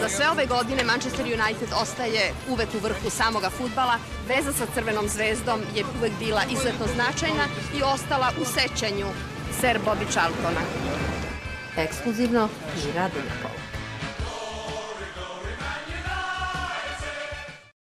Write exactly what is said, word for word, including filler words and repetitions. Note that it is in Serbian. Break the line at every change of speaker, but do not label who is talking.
Za sve ove godine Manchester United ostaje uvek u vrhu samoga fudbala. Veza sa Crvenom zvezdom je uvek bila izuzetno značajna i ostala u sećanju Sir Bobby Charltona.
Ekskluzivno i Radulja Pol.